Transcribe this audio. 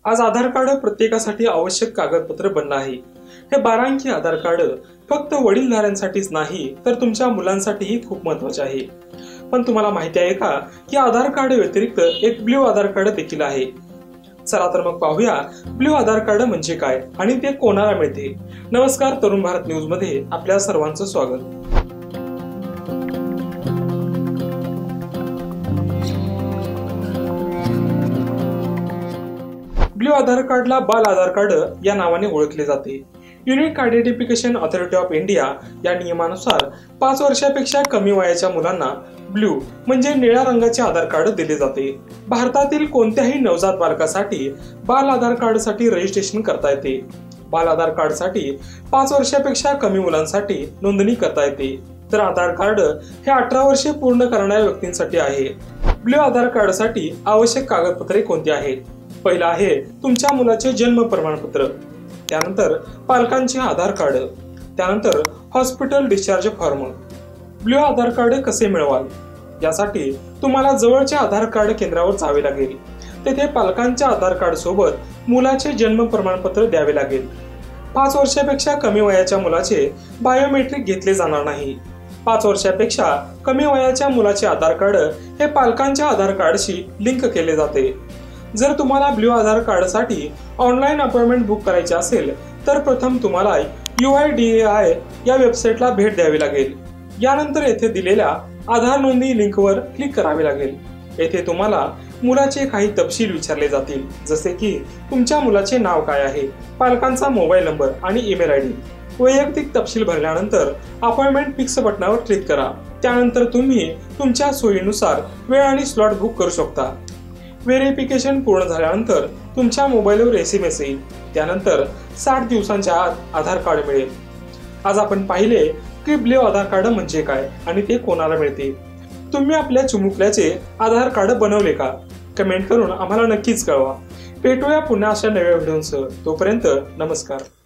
आज आधार कार्ड प्रत्येकासाठी आवश्यक कागदपत्र बनलं आहे। हे 12 अंकी आधार कार्ड फक्त वडीलधाऱ्यांसाठीच नाही तर तुमच्या मुलांसाठीही खूप महत्त्वाचे आहे। पण तुम्हाला माहिती आहे का की आधार कार्ड व्यतिरिक्त एक ब्ल्यू आधार कार्ड देखील आहे। चला तर मग पाहूया ब्ल्यू आधार कार्ड म्हणजे काय आणि ते कोणाला मिळते। नमस्कार, तरुण भारत न्यूज मध्ये आपल्या सर्वांचं स्वागत। ब्ल्यू आधार कार्डला बाल आधार कार्ड या नावाने ओळखले जाते। Unique identification authority of India या नियमानुसार 5 वर्षापेक्षा कमी वयाच्या मुलांना ब्ल्यू म्हणजे निळ्या रंगाचे आधार कार्ड दिले जाते। भारतातील कोणत्याही नवजात बालकासाठी बाल आधार कार्डसाठी रजिस्ट्रेशन करता येते। बाल आधार कार्डसाठी 5 वर्षापेक्षा कमी मुलांसाठी नोंदणी करता येते, तर आधार कार्ड हे 18 वर्षे पूर्ण करणाऱ्या व्यक्तींसाठी आहे। ब्ल्यू आधार कार्डसाठी आवश्यक कागदपत्रे कोणती आहेत? पहिला आहे तुमच्या मुलाचे जन्म प्रमाणपत्र, त्यानंतर पालकांचे आधार कार्ड, त्यानंतर hospital discharge form. Blue Aadhaar card कसे मिळवाल यासाठी तुम्हाला जवळच्या आधार कार्ड केंद्रावर जावे लागेल। तेथे पालकांच्या आधार कार्ड सोबत मुलाचे जन्म प्रमाणपत्र द्यावे लागेल। 5 वर्षापेक्षा कमी वयाच्या मुलाचे बायोमेट्रिक घेतले जाणार नाही। 5 वर्षापेक्षा कमी वयाच्या मुलाचे आधार कार्ड हे पालकांच्या आधार कार्डशी लिंक केले जाते। जर तुम्हाला ब्ल्यू आधार कार्डसाठी ऑनलाईन अपॉइंटमेंट बुक करायची असेल तर प्रथम तुम्हाला UIDAI या वेबसाईटला भेट द्यावी लागेल। यानंतर येथे दिलेल्या आधार नोंदणी लिंकवर क्लिक करावे लागेल। येथे तुम्हाला मुलाचे काही तपशील विचारले जातील, जसे की तुमच्या मुलाचे नाव काय आहे, पालकांचा मोबाईल नंबर आणि ईमेल ID। वैयक्तिक तपशील भरल्यानंतर अपॉइंटमेंट फिक्स बटनावर क्लिक करा। त्यानंतर तुम्ही तुमच्या सोयीनुसार वेळ आणि स्लॉट बुक करू शकता। व्हेरिफिकेशन पूर्ण झाल्यानंतर तुमच्या मोबाईलवर SMS येईल, त्यानंतर 60 दिवसांच्या आत आधार कार्ड मिळेल। आज आपण पाहिले की ब्ल्यू आधार कार्ड म्हणजे काय आणि ते कोणाला मिळते। तुम्ही आपल्या चिमुकल्याचे आधार कार्ड बनवले का? कमेंट करून आम्हाला नक्कीच कळवा। भेटूया पुन्हा अशा नव्या व्हिडिओसह। तोपर्यंत नमस्कार।